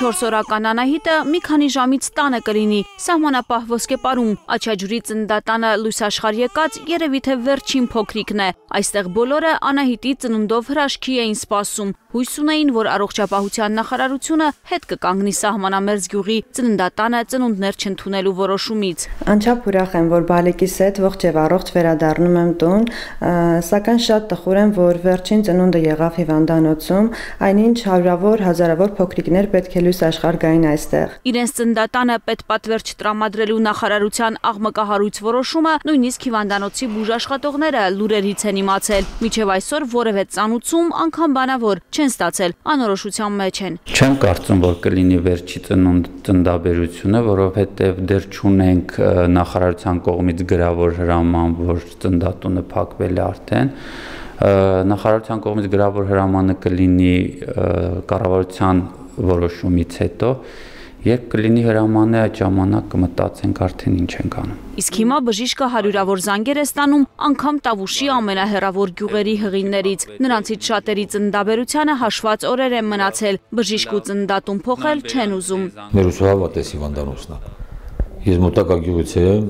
4-օրական Անահիտը մի քանի ժամից տանը կլինի, սահմանապահ ոսկեպարում, Աչաջուրի ծննդատանը լույս աշխարհ եկած երևի թե վերջին փոքրիկն է։ Այստեղ բոլորը Անահիտի ծնունդով հրաշքի էին սպասում, հույս ունեին, որ առողջապահության նախարարությունը հետ կկանգնի սահմանամերձ գյուղի ծննդատանը ծնունդներ չընդունելու որոշումից։ Անչափ ուրախ եմ, որ բալիկիս հետ ողջ եւ առողջ վերադառնում եմ տուն, սակայն շատ տխուր եմ, որ վերջին ծնունդը եղավ հիվանդանոցում, այնինչ հարյուրավոր, հազարավոր փոքրիկներ պետք է լույս աշխարհ գային այստեղ։ Իրենց ծննդատանը պետպատվեր չտրամադրելու նախարարության աղմկահարույց որոշումը նույնիսկ հիվանդանոցի բուժաշխատողները լուրերից են իմացել։ Մինչև այսօր որևէ ծանուցում, անգամ բանավոր չեն ստացել, անորոշության մեջ են։ Չեմ կարծում, որ կլինի վերջի ծննդաբերությունը, որովհետև դեռ չունենք նախարարության կողմից գրավոր հրաման, որ ծննդատունը փակվել է արդեն։ Նախարարության կողմից գրավոր հրամանը կլինի կառավարության որոշումից հետո, երբ կլինի հրամանը, այդ ժամանակ կմտածենք արդեն ինչ ենք անում։ Իսկ հիմա բժիշկը հարյուրավոր զանգեր է ստանում անգամ Տավուշի ամենահեռավոր գյուղերի հղիներից։ Նրանցից շատերի ծննդաբերությանը հաշված օրեր են մնացել, բժիշկ ու ծննդատուն փոխել չեն ուզում։ Մեր ուսահավատես հիվանդանոցն է։ Ես մոտակա գյուղից եմ,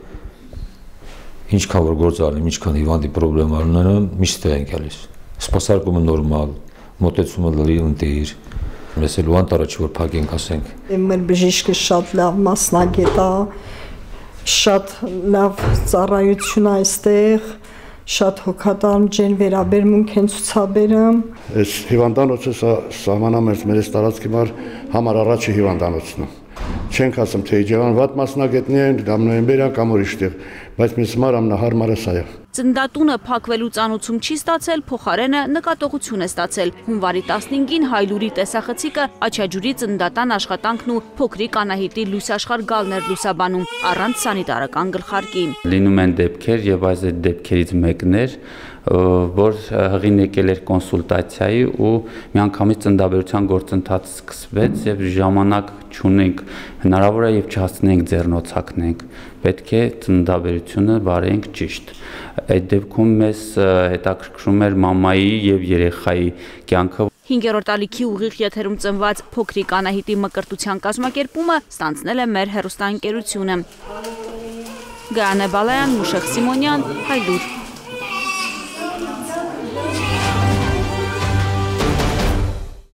ինչքան որ գործ արնեմ, ինչքան հիվանդի պրոբլեմներ ունեմ, միշտ են գալիս։ Սպասարկումը նորմալ, մոտեցումը լրի ընտիր։ Մեզ էլ անտարաչ որ փակենք ասենք։ Մեր բժիշկը շատ լավ մասնագետ է, շատ լավ ծառայություն է այստեղ, շատ հոգատարան վերաբերմունք են ցուցաբերում։ Այս հիվանդանոցը սահմանամերձ մեր տարածքի համար առաջի հիվանդանոցն է։ Չենք ասում թե իջևան վատ մասնագետներ են կամ նոյեմբերյան կամ ուրիշտեղ, բայց մեզ համար ամենահարմարը սա է։ Ծննդատունը փակվելու ծանուցում չի ստացել, փոխարենը նկատողություն է ստացել։ Հունվարի 15-ին Հայլուրի տեսախցիկը Աչաջուրի ծննդատան աշխատանքն ու փոքրիկ Անահիտի լույս աշխարհ գալն էր լուսաբանում առանց սանիտարական գլխարկի։ Լինում են դեպքեր եւ այս այդ դեպքերից մեկն էր, որ հղին եկել էր կոնսուլտացիայի ու միանգամից ծննդաբերության գործընթացը սկսվեց եւ ժամանակ չունենք, հնարավոր է եւ չհասցնենք ձեռնոցակնենք, պետք է ծննդաբերությունը վարենք ճիշտ։ Այդ դեպքում մեզ հետաքրքրում էր մամայի եւ երեխայի կյանքը։ 5-րդ ալիքի ուղիղ եթերում ծնված փոքրիկ Անահիտի մկրտության կազմակերպումը ստանձնել է մեր հեռուստաընկերությունը։ Գայանե Բալայան, Մուշեղ Սիմոնյան, Հայլուր։